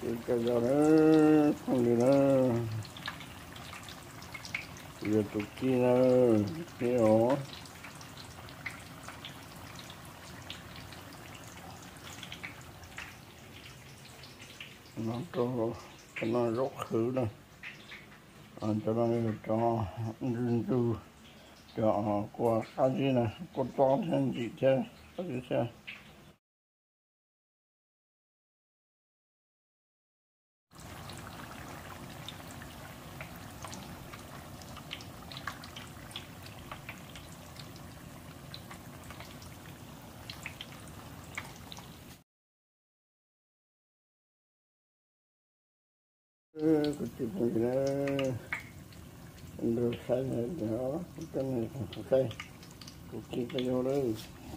cái giờ nữa không đi nữa giờ tụi kia nữa kia hả nó rốt khử đây cho nó cho rừng tu cho qua cái gì này con to thêm gì chứ cái gì chứ cái chuyện này được sai này đó cái này không sai cái kia cái vô đây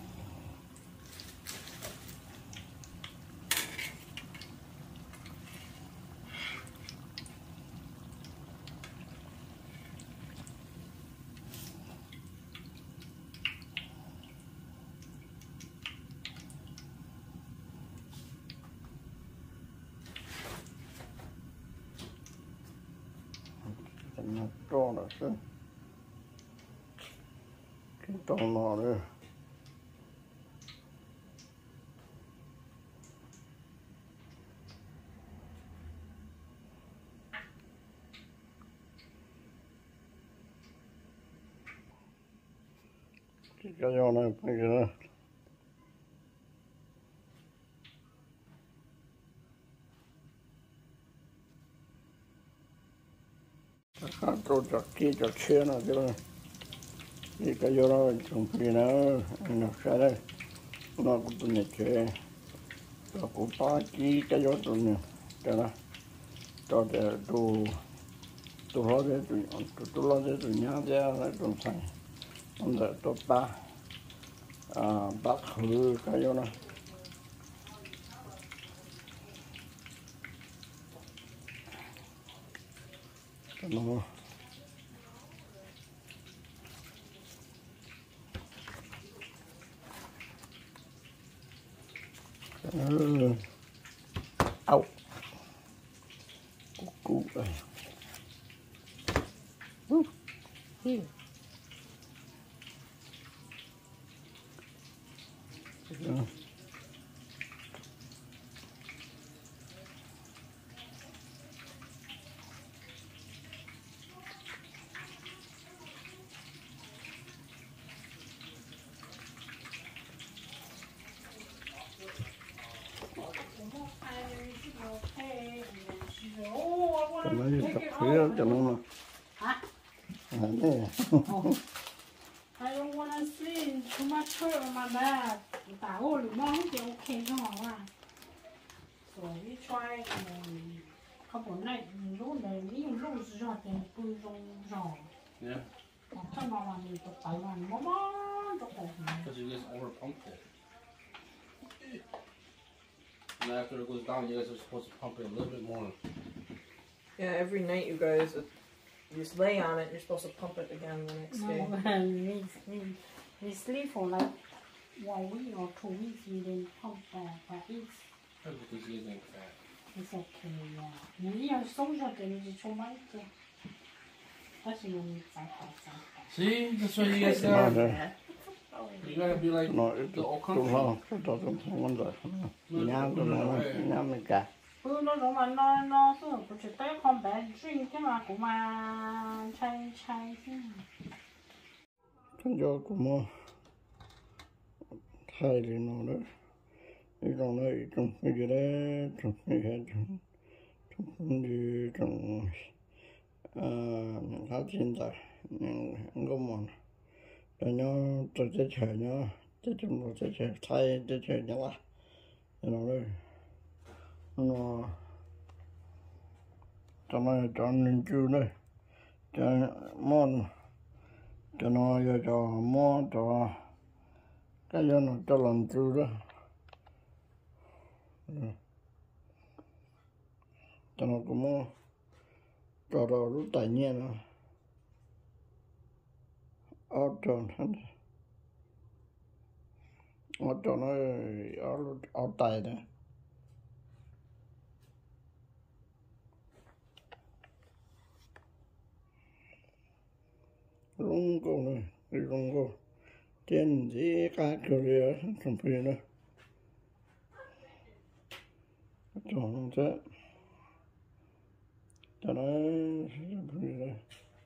nó to là sao cái to nó đây cái vô này phải cái đó khác chỗ chặt kia chặt xe nó cái này cái vô đó trồng phi nó sai đây nó cũng tụi nhật chơi nó cũng phá cái vô tụi nhật cái đó cho để tụi lo để tụi lo để tụi nhá ra lại tụi xài ông để tụi ba bác hư cái vô nó nó au cú đây here cho nó đi tập phía cho nó này I don't want to see too much hurt on my back. Tao ơi, mong thì ok không à? So we try. Không muốn này, lúc này mình lúc rồi thì tôi rồi. Yeah. Trong mà mình tập tay mà mò mò tập tay. Because you guys over-pumped it. And after it goes down, you guys are supposed to pump it a little bit more. Yeah, every night you guys, you just lay on it, you're supposed to pump it again the next day. We sleep for like 1 week or 2 weeks, we didn't pump but That's because you guys ain't fat. it's okay, yeah. Mình yêu sống cho cái gì cho mấy cái. Đó là mình phải. See? That's why you guys gotta... You gotta be like nó the old tụi country. nó tụi nó rồi nhá tụi nó mình cả Nó giống mà nó sự của chỉ tới không bé drink cái mà cũng mà chay chứ. trong chỗ của mua thay thì nó đó đi trong đây trong cái gì đấy trong cái gì trong đi trong phát triển tại những có món rồi nó tôi sẽ chờ nó sẽ trong nó sẽ chờ thay sẽ chờ nhá là nó đây nó cho nó cho nên chú đây cho món cho nó cho món cho cái gì nó cho lần chú đó cho nó cũng mua cho rồi lúc tại nhiên nó ở trong thân ở trong nó ở tại đó rung cô này đi rung cô tiền gì cả kiểu gì trong phi nữa chọn thế cho nó trong phi này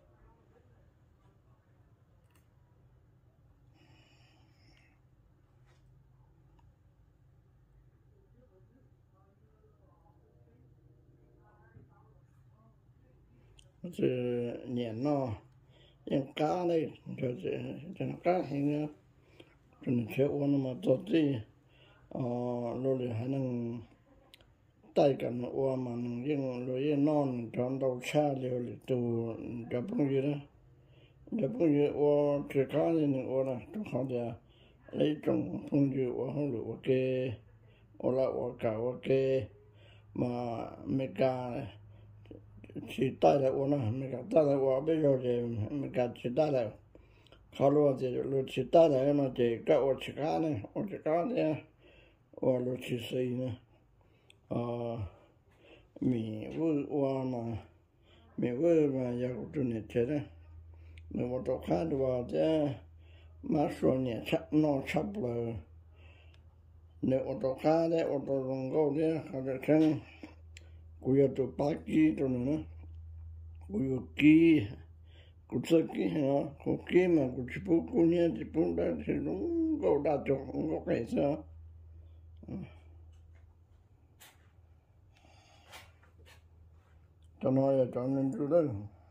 thì nhẹ nó những cá này cho nó cá hình cho nên sẽ uống mà tốt gì rồi thì hay năng tay cầm uống mà những rồi non chọn đầu xa liều thì từ gặp công gì đó gặp công gì uống chỉ cá thì những uống là trong họ thì lấy trong công gì uống không được ok uống là uống cả ok mà mấy cá này chỉ tay lại uống à mấy cái tay lại uống bây giờ thì mấy cái chỉ tay lạiเขารู้ว่าจะรู้ชิตาได้มาจะก็อุจจาระเนี่ยอุจจาระเนี่ยว่ารู้ชิสิเนี่ยมีวุ้ว่ามามีวุ้มาอยากดูเนี่ยเจ้าเนี่ยเนี่ยว่าตัวข้าดูว่าจะมาส่วนเนี่ยชับนอชับเลยเนี่ยว่าตัวข้าเนี่ยว่าตัวรงโก้เนี่ยเขาจะแข่งกูอยากตัวปากีตัวนึงนะกูอยากกีกูจะกินเหรอกูกินมากูจะพูดกูเนี่ยจะพูดได้ที่นู้นก็ได้จบก็แค่เสียตอนนั้นตอนนั้นดูได้